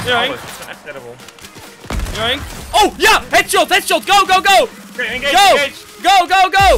is Joink. alles. Ze zijn echt terrible. Joink. Oh, ja! Headshot, headshot! Go, go, go! Oké, engage, Go! engage. Go, go, go!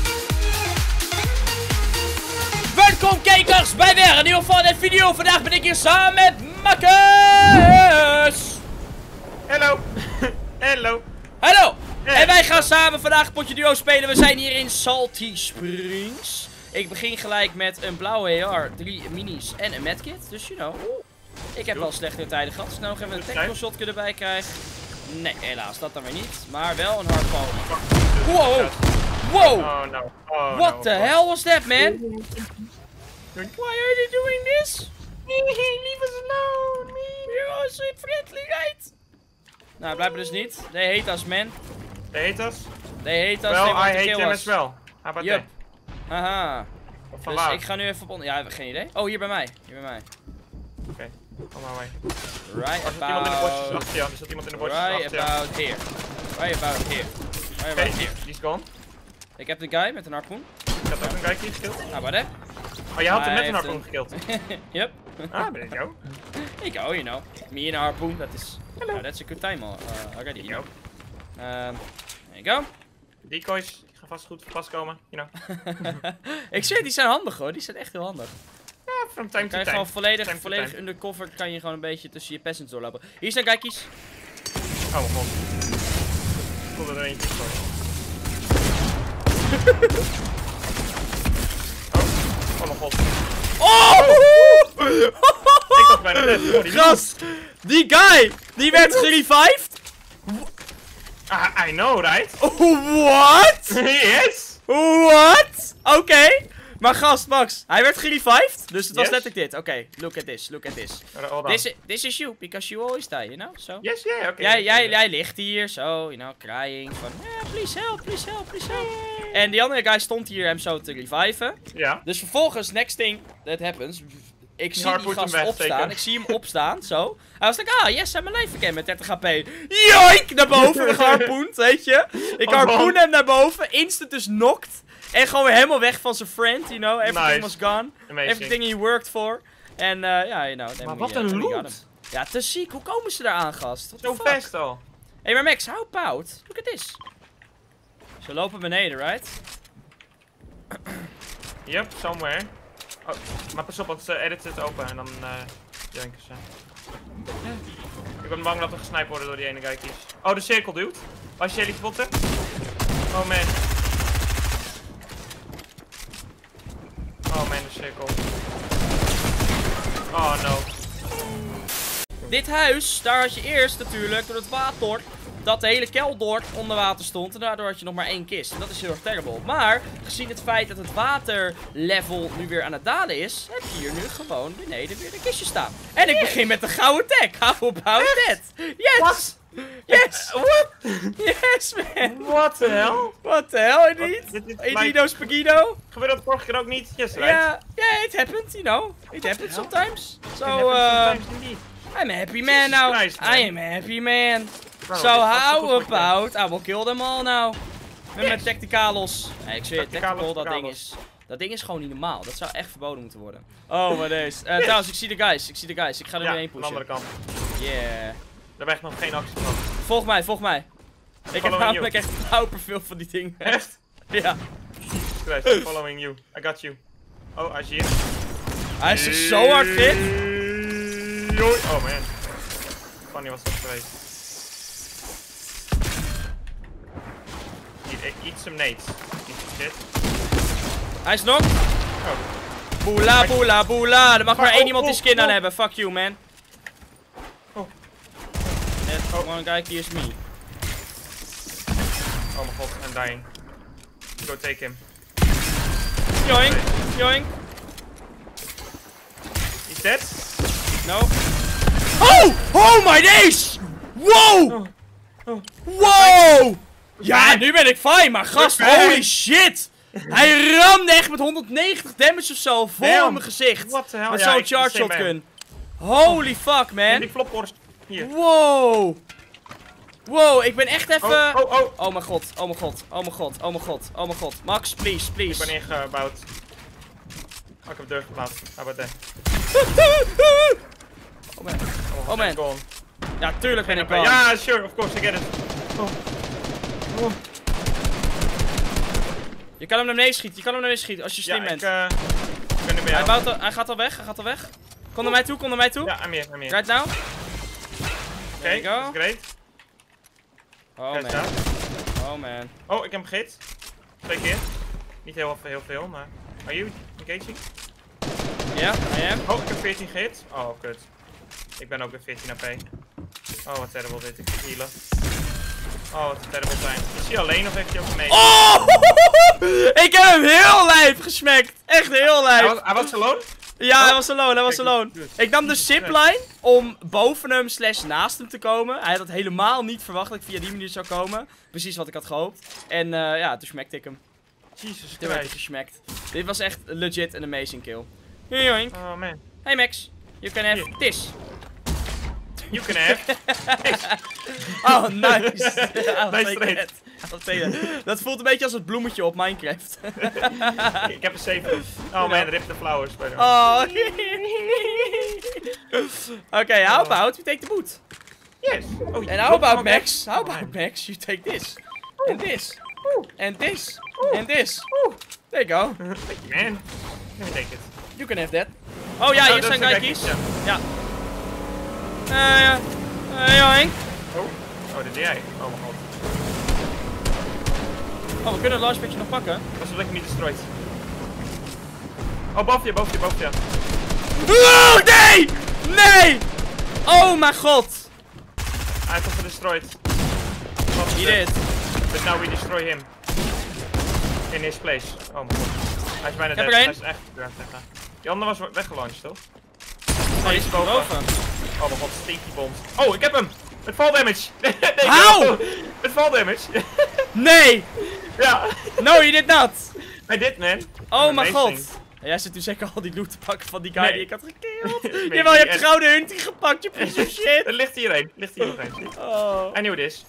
Welkom kijkers bij weer een nieuwe van het video. Vandaag ben ik hier samen met Marcus. Hallo. Hallo. Hallo. Hey. En wij gaan samen vandaag een potje duo spelen. We zijn hier in Salty Springs. Ik begin gelijk met een blauwe AR, 3 minis en een medkit. Dus you know. Ik heb wel slechte tijden gehad. Dus nou gaan we een tactical shotgun erbij krijgen. Nee, helaas, dat dan weer niet. Maar wel een hardball. Wow. Wow. Oh no. Oh, What the hell was that, man? Why are they doing this? Leave us alone. You're also friendly, right? Nou, blijkbaar dus niet. They hate us, man. They hate us? They hate us, Well, they want I to hate kill them us. as well. How about Yup. that? Haha. Van Dus waar? ik ga nu even op... Ja, we hebben geen idee. Oh, hier bij mij. Hier bij mij. Oké, kom maar mee. Right Er zat iemand in de bosjes about... achter jou. Er zat iemand in de bosjes Right achter jou. about here. Right about here. Right Oké, about here. die is gone. Ik heb de guy met een harpoen. Ik had ook een kijkje gekild. Nou, wat hè? Oh, je had hem Hij met een heeft harpoen gekild. Yep. Ah, ben ik jou. Ik go, you know. Me in a harpoon, that is... No, that's a good time already. You know. There you go. Decoys, die gaan vast goed vastkomen, you know. Ik zeg, die zijn handig hoor. Die zijn echt heel handig. Ja, from time to Kan je time. gewoon volledig Time to time. undercover kan je gewoon een beetje tussen je peasants doorlopen. Hier zijn kijkies. Oh mijn god. Ik voelde er eentje voor. Oh mijn god. Oh! Ik was bijna net. Oh, die Gast! Die guy! Die werd gerevived? I know, right? What? Yes! What? Oké. Maar gast, Max, hij werd gerevived. Dus het was Yes. letterlijk dit. Oké, look at this, look at this. Hold on. This is you, because you always die, you know? So. Yes, yeah, oké. Jij ligt hier, zo, you know, crying. Van, please help, please help, please help. En die andere guy stond hier hem zo te reviven. Ja. Dus vervolgens, next thing that happens. Ik zie die harpoent hem gast weg, opstaan. zeker. Ik zie hem opstaan, zo. Hij was like, ah, yes, I'm alive again met 30 HP. Joink! Naar boven geharpoend, weet je. Ik harpoen hem naar boven. Instant dus knocked. En gewoon weer helemaal weg van zijn friend, you know. Everything was gone. Amazing. Everything he worked for. En ja, you know. Maar wat een loot. Ja, te ziek. Hoe komen ze eraan, gast? What Zo the fuck? fast al. Hé, maar Max, how about? Look at this. Ze lopen beneden, right? Yep, somewhere. Oh, maar pas op, want ze editen het open en dan denken ze. Ik ben bang dat we gesniped worden door die ene kijkjes. Oh, de cirkel, dude. Was je die spotten? Oh man. Oh man, de cirkel. Oh no. Dit huis, daar had je eerst natuurlijk door het water dat de hele kelder onder water stond. En daardoor had je nog maar 1 kist. En dat is heel erg terrible. Maar gezien het feit dat het waterlevel nu weer aan het dalen is, heb je hier nu gewoon beneden weer de kistjes staan. En ik begin met de gouden tag. How about that? Yes! What? Yes! What? Yes, man! What the hell? What the hell, indeed? Dit is Edido Spagido? Gebeurde dat vorige keer ook niet? Yes, right? Yeah, it happened, you know. It happens sometimes. So, Sometimes indeed. I'm a happy man now. Christ, man. I am a happy man. Bro, So dit was how goed voor je. about I will kill them all now. Met mijn Yes. tacticalos. Nee, ik zweer, Tacticalos, tactical, dat ding is gewoon niet normaal. Dat zou echt verboden moeten worden. Oh, maar deze. Trouwens, ik zie de guys. Ik ga er Ja, weer heen aan de pushen. andere kant. Yeah. Daar heb echt nog geen actie van. Volg mij, volg mij. Ik heb Following namelijk echt een pauper veel van die dingen. Echt? Ja. Christ, I'm following you. I got you. Oh, hij is hier. Hij is er zo hard fit. Oh man. Funny was dat geweest. Hier, eat some nades. Eat some shit. Hij is nog. Oh. Boela, boela, boela. Er mag maar één oh, iemand die oh, skin aan oh. hebben. Fuck you, man. Oh. That one guy here is me. Oh mijn god, I'm dying. Go take him. Joink, joink. He's dead? No. Oh! Oh my days! Wow! Oh. Oh. Wow! Ja, nu ben ik fine, maar gast, We're fine. holy shit! Hij ramde echt met 190 damage of zo voor Damn. mijn gezicht. What the hell? Met Ja, zo'n ik- charge same man. shotgun. Holy fuck, En man. die flopworst. Hier. Wow! Wow, ik ben echt even... Oh, oh, oh. Oh mijn god, oh mijn god, oh mijn god, oh mijn god, oh mijn god. Max, please, Ik please. ben ingebouwd. Oh, ik heb de deur geplaatst. How about that? Oh man. Oh, Oh man. Gone. Ja, tuurlijk ben ik Oké, gone. ja, sure, of course, I get it. Oh. Oh. Je kan hem naar beneden schieten, je kan hem naar beneden schieten als je slim bent. Ik ben er bij jou. Hij gaat al weg, hij gaat al weg. Kom naar mij toe, kom naar mij toe. Ja, I'm here. Right now. Oké, go. that's great. Oh Kijk man. daar. Oh man. Oh, ik heb hem gehit. 2 keer. Niet heel veel, maar... Are you engaging? Ja, I am. Oh, ik heb 14 gehit. Oh, kut. Ik ben ook weer 14 AP. Oh, wat terrible dit. Ik moet healen. Oh, wat een terrible time. Is hij alleen of heeft hij ook mee? Oh! Ik heb hem heel lijf gesmekt. Echt heel lijf. Hij was alone? Ja, hij was alone, hij was alone. Good. Ik nam de zipline om boven hem / naast hem te komen. Hij had het helemaal niet verwacht dat ik via die manier zou komen. Precies wat ik had gehoopt. En ja, toen smekte ik hem. Jesus Toen werd hij Christ. gesmekt. Dit was echt legit een amazing kill. Yoink. Oh man. Hey Max, you can have this. You can have. Oh, nice. I'll Nice take trade. that. I'll take that. Dat voelt een beetje als het bloemetje op Minecraft. Ik heb een 7. Oh man, rip the flowers. By the way. Oh. Okay, how about we take the boot? Yes. Oh, And how about okay. Max? How Oh, about man. Max? You take this. And this. And this. And this. There you go. Thank you, man. Let me take it. You can have that. Oh ja, hier dat zijn is een geikies. Ja. Ja. Yoink. Oh, dit deed jij. Oh mijn god. Oh, we kunnen het launchpadje nog pakken. Was wel lekker niet destroyed. Oh, boven je. Oh, nee! Nee! Oh mijn god. Hij is destroyed. He did. But now we destroy him. In his place. Oh mijn god. Hij is bijna Ik heb dead. er Hij één. is echt dead. Die andere was weggelaunched, toch? Oh, die is boven. Oh mijn god, stinky bombs. Oh, ik heb hem! Met fall damage! Nee, How? Met fall damage! Nee! Ja! No, you did not! Hij dit, man! Oh mijn god! Amazing. Jij zit nu zeker al die loot te pakken van die guy Nee. die ik had gekild. weet Jawel, je niet, hebt gouden hunting gepakt, je piece of shit! Er ligt hier één. Ligt hier nog één. zie. Oh. I knew this.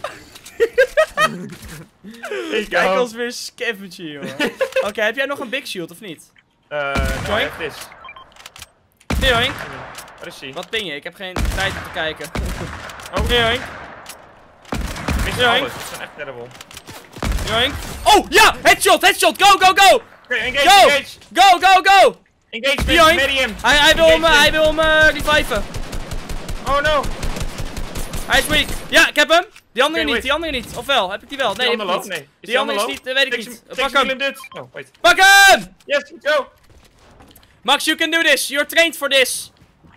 Kijk ons weer scavengen, jongen. Oké, heb jij nog een big shield of niet? No, Joink. this. Yoink. Waar is hij? Wat ping je? Ik heb geen tijd om te kijken. Oh, Yoink. mis Joink. alles. Dat is echt terrible. Yoink. Oh, ja! Headshot, headshot! Go, go, go! Oké, engage, Go! engage! Go, go, go! Engage, Joink. medium! Hij wil hem reviven. Oh no! Hij is weak. Ja, ik heb hem. Die andere Oké, niet, wait. die andere niet. Ofwel, heb ik die wel? Nee, Die heb ik andere niet. low? Nee. Is Die andere is low? niet, weet ik Take niet. some- Pak take some hem. dude. Oh, wait. Pak hem! Yes, go! Max, you can do this. You're trained for this.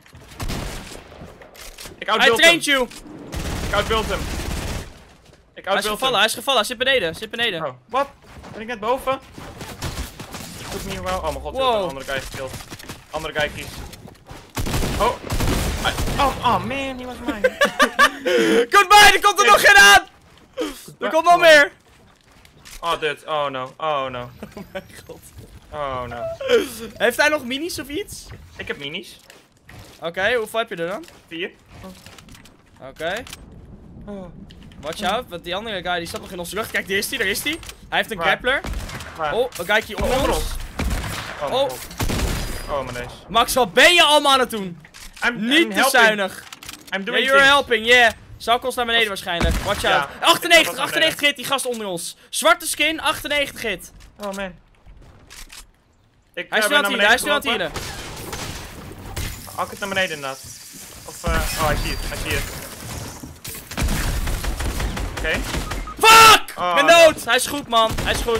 Ik I outbuild trained hem. you. Ik outbuild hem. Ik Hij is outbuild gevallen, hem. hij is gevallen. Hij zit beneden, zit beneden. Oh, wat? Ben ik net boven? Goed niet wel. Oh mijn god, Wow. een andere guy gekillt. Andere guy kiest. Oh. Oh man, die was mine. Goodbye, er komt er nog geen aan. Er komt nog meer. Oh, dit. Oh no. Oh no. Oh mijn god. Oh no. Heeft hij nog minis of iets? Ik heb minis. Oké, hoeveel heb je er dan? 4. Oké. Oh. Watch out, want die andere guy die staat nog in onze lucht. Kijk, daar is hij, daar is hij. Hij heeft een Waar? grappler. Waar? Oh, een guykie onder onder ons. ons. Oh, mijn Oh. god. Oh mijn neus. Max, wat ben je allemaal aan het doen? I'm Niet te helping. zuinig. I'm Yeah, doing you're things. helping, yeah. Zakels naar beneden waarschijnlijk. Watch Ja. out. 98, Ik was 98 hit, die gast onder ons. Zwarte skin, 98 hit. Oh man. Ik Hij is nu ben aan naar het healen, beneden hij is nu aan het gelopen. healen. Hak het naar beneden inderdaad. Of, oh, hij is hier, hij is hier. Oké. Fuck! Oh, Ik ben no. dood. Hij is goed, man. Hij is goed.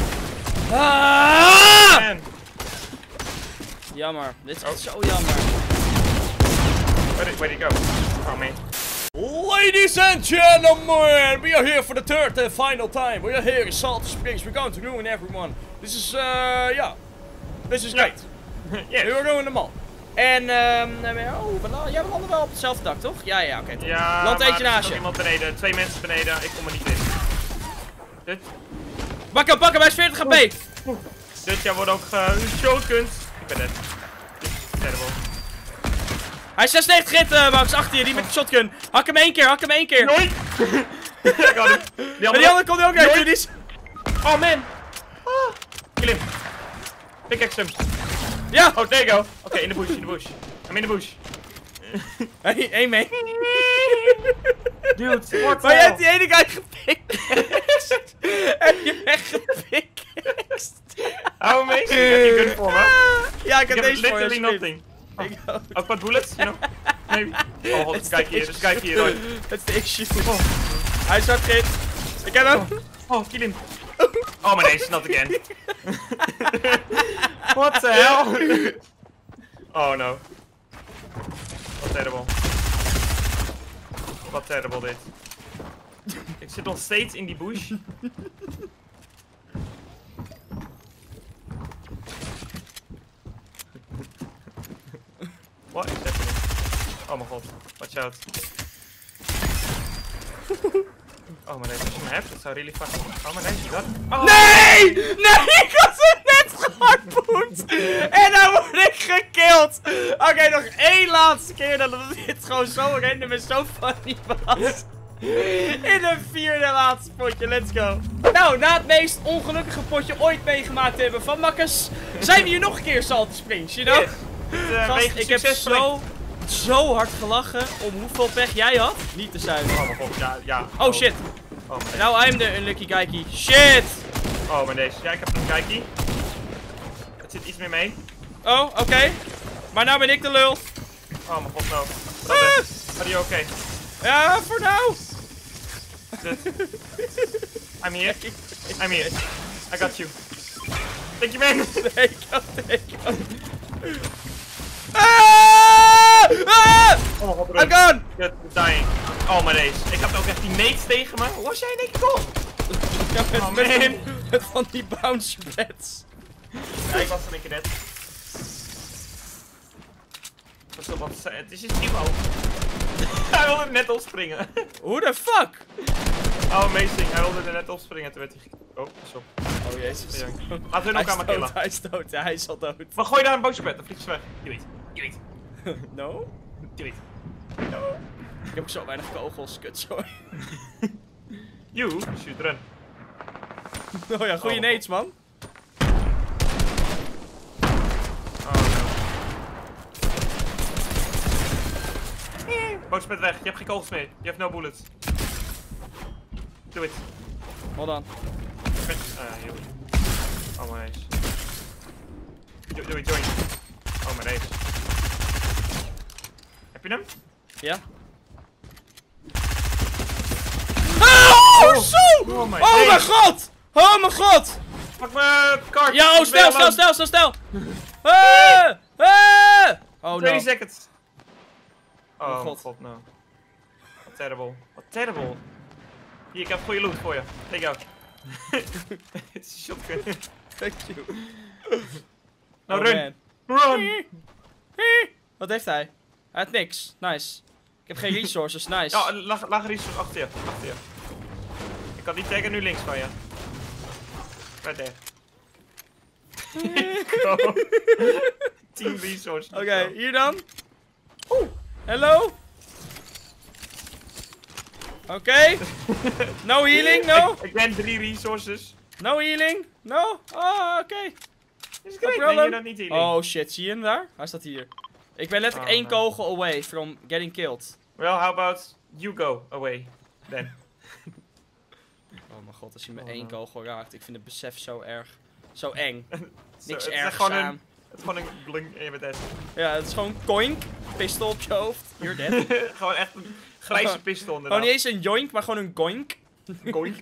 Ah! Man. Jammer. Dit is Oh. echt zo jammer. Where'd he go? Oh man. Ladies and gentlemen, we are here for the third and final time. We are here in Salty Springs. We're going to ruin everyone. This is, yeah. This is great. Yes. We are ruining them all. En, jij landde wel op hetzelfde dak, toch? Ja, ja, oké. Ja, Land maar eentje er is naast nog je. iemand beneden. 2 mensen beneden. Ik kom er niet in. Dit. Pak hem, hij is 40 HP. Dit jaar wordt ook shotguns. Ik ben net. Dit is terrible. Hij is 96 hit, Max, achter je, die met de shotgun. Hak hem één keer, hak hem één keer. Nooit! Ik had hem. Die Maar die andere komt er ook uit, die is... Oh man! Ah. Kill hem. Pickaxe hem. Ja! Oh, there you go. Oké, in de bush, in de bush. I'm in de bush. Hey, één mee. Dude, what Maar jij hebt die ene guy gepickaxed. Heb je weggepickaxed? How amazing. Heb je gun voor me? Ja, ik Ik heb heb deze voor je. literally alsjeblieft. nothing. Ik ook. Ook wat bullets, you know? Maybe. Oh, god, kijk hier, dus kijk hier, Roy. Dat is de issue. Hij is hard. Ik heb hem. Oh, kill him. Oh, my days, not again. What the hell? Oh no. Wat terrible. Wat terrible dit. Ik zit nog steeds in die bush. What is happening? Oh mijn god. Watch out. Oh maar deze, als je me hebt, dat zou really fucking... Oh maar deze, dat... Oh. Nee! Nee, ik had hem net geharpoend! En dan word ik gekilld! Oké, nog één laatste keer dat dit gewoon zo random en zo funny was. In een vierde laatste potje, let's go. Nou, na het meest ongelukkige potje ooit meegemaakt hebben van Makkers, zijn we hier nog een keer Salty Springs, you know? Gast, ik heb zo hard gelachen om hoeveel pech jij had. Niet te zuiver. Oh mijn god, ja. Oh shit. Oh mijn Nou, I'm the unlucky geikie. Shit! Oh maar deze, ja ik heb een kijkie. Het zit iets meer mee. Oh, oké. Maar nou ben ik de lul. Oh mijn god, no. Are you okay? Ja, voor nou. I'm here. I'm here. I got you. Thank you man. Nee, ik had Ah! Ah! Oh mijn god, I'm gone! You're dying. Oh maar deze. Ik had ook echt die mates tegen me. Hoe was jij denk ik al? Ja, Oh, met van die bounce pads. Ja, ik was er een keer net. Het is iets nieuw ook. Hij wilde er net opspringen. Hoe de fuck? Oh, amazing. Hij wilde er net opspringen. Toen werd hij... Oh, pas op. Oh jezus. Laten we elkaar maar killen. Hij is dood, ja, hij is al dood. Maar gooi daar een bootje bed, dan vliegt ze weg. Je weet. Je weet. No? Je weet. No. Ik heb ook zo weinig kogels, kutzooi. You, shoot run. Oh ja, goeie nades man. Oh no. Bootje bed weg. Je hebt geen kogels meer. Je hebt no bullets. Doe it. Hold on. Joh. Oh my days. Doe it, join. Oh my days. Heb je hem? Ja. Oh, zo! Oh my Oh mijn god! Oh mijn god! Pak me kaart. Ja, oh, snel! Oh 2 no. seconds. Oh mijn god. god. God, no. Wat terrible. Wat terrible. Hier, ik heb goede loot voor je. Take out. Het is een shotgun. Thank you. Nou, Oh, run. man. Run. Wat heeft hij? Hij had niks. Nice. Ik heb geen resources. Nice. Ja, lage resource achter je. Achter je. Ik kan die taggen nu links van je. Right there. Go. 10 resources. Oké, hier dan. Oeh. Hello. Oké. No healing, no. Ik ben 3 resources. No healing. No. Oh, oké. Is No great. problem. Nee, je dan niet healing. Oh shit, zie je hem daar? Hij staat hier. Ik ben letterlijk Oh, 1 nee. kogel away from getting killed. Well, how about you go away then? Oh mijn god, als je me Oh, 1 no. kogel raakt. Ik vind het besef zo erg. Zo eng. Niks Het is ergs gewoon aan. het is gewoon een blink en je bent dead. Ja, het is gewoon koink. Pistool op je hoofd. You're dead. Gewoon echt een grijze pistool Gewoon niet eens een joink, maar gewoon een goink. Goink.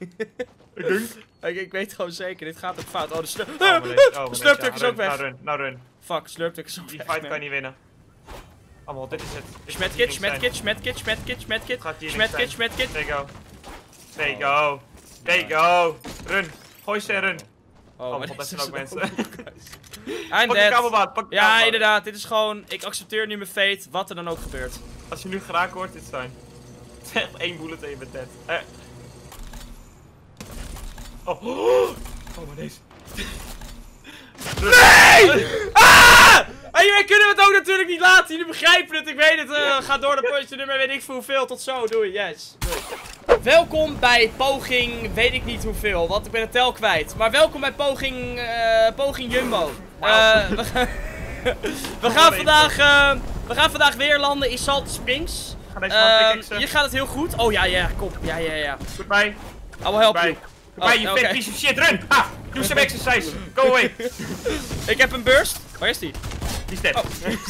Ik weet gewoon zeker, dit gaat ook fout. Oh, de Slurptuk is ook weg. Nou run. Fuck, slurptuk is ook Die weg. fight man. kan je niet winnen. Allemaal, dit is het. Schmetkit. Gaat hier niks zijn. There you go. There you go. There you go. Run. Gooi ze en run. Oh, Oh maar god, dat dit zijn ook is mensen. I'm Pak de dead. kabelbaan, pak de Ja, kabelbaan. inderdaad. Dit is gewoon... Ik accepteer nu mijn fate, wat er dan ook gebeurt. Als je nu geraakt wordt, dit is fijn. Het is echt 1 bullet en je bent dead. Oh. Oh, maar deze. Nee! Ah! En jullie kunnen het ook natuurlijk niet laten. Jullie begrijpen het. Ik weet het. Ga door de potje nummer weet ik voor hoeveel. Tot zo. Doei. Yes. Doei. Welkom bij poging weet ik niet hoeveel. Want ik ben het tel kwijt. Maar welkom bij poging Jumbo. We gaan vandaag We gaan vandaag weer landen in Salt Springs. Ga deze man pickaxen. Hier gaat het heel goed. Oh ja, kom. Ja. Goodbye. I will help you. Goodbye, you fat piece of shit. Run! Ha! Do some exercise. Go away. Ik heb een burst. Waar is die? Die is dead.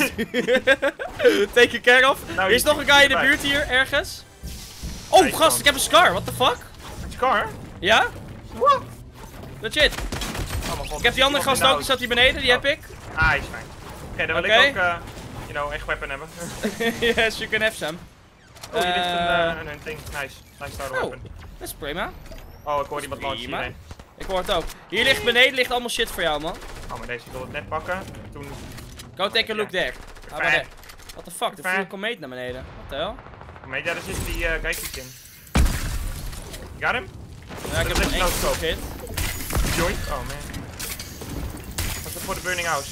Take care of. Nou, Er is nog een guy in de goodbye. buurt hier, ergens. Oh, Nice, gast, man. ik heb een scar. What the fuck? Scar? Ja? What? Legit. Oh mijn god. Ik heb die andere gast ook, die zat hier beneden, die heb ik. Ah, is fijn. Oké, dan wil Oké. ik ook, you know, echt weapon hebben. Yes, you can have some. Oh, hier ligt een ding. Nice. Nice star Oh, weapon. dat is prima. Oh, ik hoor iemand launchen Prima. hierheen. Ik hoor het ook. Hier ligt beneden ligt allemaal shit voor jou, man. Oh, maar deze ik wil het net pakken. Toen... Go take a look there. How about Fijn. that? What the fuck? Er viel een komeet naar beneden. What the hell? Oh, maar ja, daar zit die kijkjes in. Got him? Ja, ik heb Dat een is één no-scope. hit. Joint? Oh man. Wat is dat voor de burning house?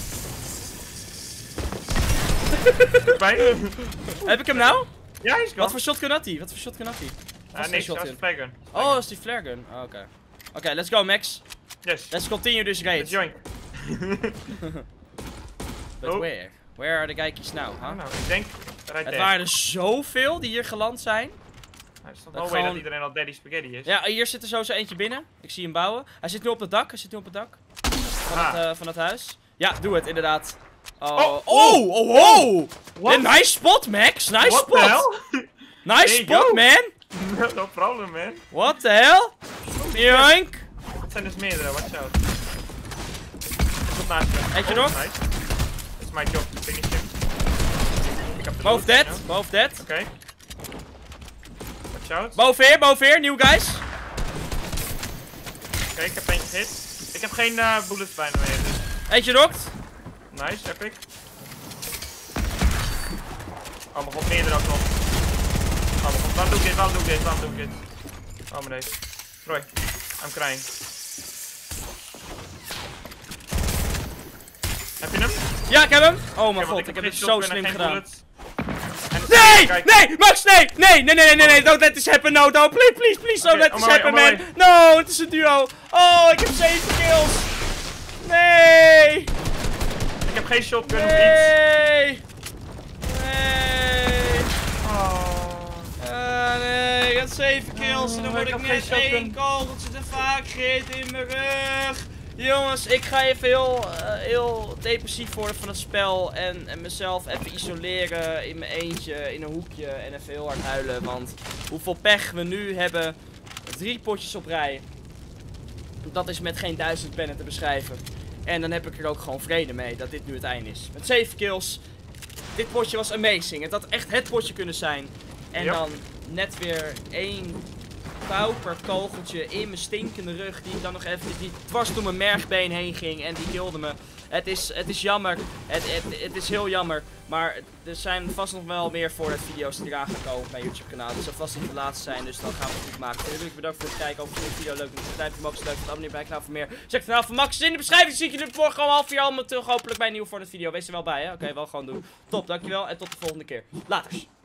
Bij? Heb ik hem nou? Ja, hij is Wat gone. voor shotgun had hij? Niks, dat is een flaggun. Oh, dat is die flare gun. Oh, oké. Oké, let's go, Max. Yes. Let's continue this The race. joint. But Oh. where? Where are the geikies now, huh? Nou, ik denk right Het there. waren er zoveel die hier geland zijn. Nou, er is toch dat no way dat gewoon- iedereen al Daddy Spaghetti is. Ja, hier zit er zo eentje binnen. Ik zie hem bouwen. Hij zit nu op het dak. Van het huis. Ja, doe het, inderdaad. Oh. What? Nice spot, Max. Nice What spot. the hell? Nice There you spot, go. man. No problem, man. What the hell? Yoink. Het zijn dus meerdere, watch out. Tot naast me. Eentje nog? Nice. It's my job to finish him. Ik heb de Both loot, dead. ja. Both dead. Oké. Watch out. Boven hier, new guys. Oké, ik heb eentje gehit. Ik heb geen bullets bij me meer, dus Eentje knocked. nice, epic. Oh mijn god, meerdere ook nog. Oh mijn god, waarom doe ik dit? Oh mijn deze. Roy, I'm crying. Heb je hem? Ja, ik heb hem. Oh mijn Oké, want god, ik heb geen het zo shotgun en slim geen gedaan. bullets. En het is- kijk. Nee, Max, nee, don't let this happen, no, please, don't Oké, let this on my happen, way, man. on No, het is een duo. Oh, ik heb 7 kills. Nee, Ik heb geen shotgun of iets. nee. Nee, ik heb 7 kills en dan word ik ik heb geen net shotgun. 1 kogeltje te vaak gegeten in mijn rug. Jongens, ik ga even heel depressief worden van het spel en mezelf even isoleren in mijn eentje, in een hoekje en even heel hard huilen. Want hoeveel pech we nu hebben, 3 potjes op rij, dat is met geen 1000 pennen te beschrijven. En dan heb ik er ook gewoon vrede mee dat dit nu het einde is. Met 7 kills, dit potje was amazing. Het had echt het potje kunnen zijn. En Ja. dan net weer 1 pauperkogeltje in mijn stinkende rug, die dan nog even die dwars door mijn mergbeen heen ging en die killde me. Het is jammer, het is heel jammer, maar er zijn vast nog wel meer Fortnite video's die eraan gaan komen op mijn YouTube kanaal. Dus dat zal vast niet de laatste zijn, dus dan gaan we het goed maken. Heel erg bedankt voor het kijken, over de video leuk, dus duimpje omhoog, leuk, abonneer bij het kanaal voor meer. Zeg het kanaal van Max in de beschrijving, zie ik jullie morgen om 30:30 allemaal terug, hopelijk bij een nieuwe Fortnite video. Wees er wel bij, hè? Oké, wel gewoon doen. Top, dankjewel en tot de volgende keer. Laters.